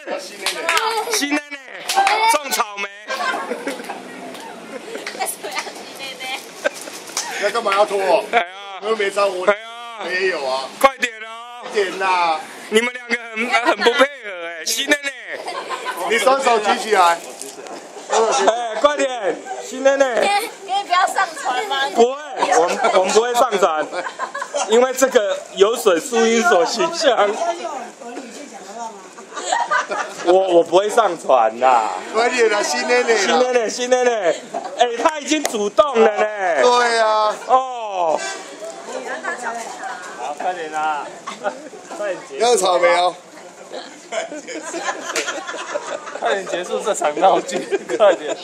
新奶奶种草莓。 为什么要新奶奶？ 那干嘛要拖？ 哎呀， 我又没招我。 哎呀， 我也有啊。 快点哦！ 快点啦！ 你们两个很不配合哎，新奶奶。 你双手举起来。 哎，快点，新奶奶。 可以不要上传吗？ 不会，我们不会上传，因为这个有损树荫所形象。我不会上传啦。 快点啦，新奶奶。 新奶奶，新奶奶，哎，他已经主动了呢。 对啊。 哦。 好，快点啦！快点结束。 要草莓哦。 快点结束这场闹剧，快点！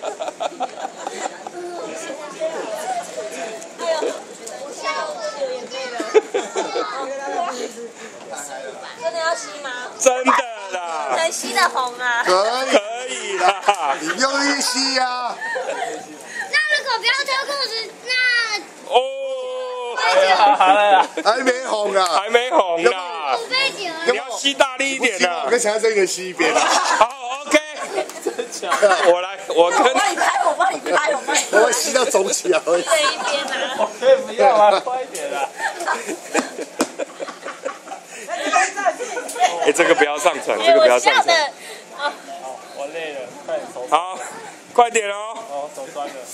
真的要吸吗？ 真的啦。 能吸的红啊！ 可以啦。 你用力吸呀。 那如果不要脱裤子，那哦。 好了， 还没红啊。 还没红啦。 5杯酒。 你要吸大力一点啦。 我跟强生一人吸一边啊。 好 ，OK。我来，我跟。 我帮你拍，我帮你拍，我帮你拍。 我会吸到肿起来。 这一边啊。 可以不要吗？快一点啦！ 哎，这个不要上传，这个不要上传。 好，我累了，快点手。 好，快点哦。 哦，手酸了。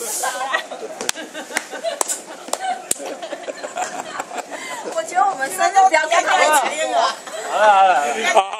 我觉得我们生日不要跟他们签了。 好了好了。 好。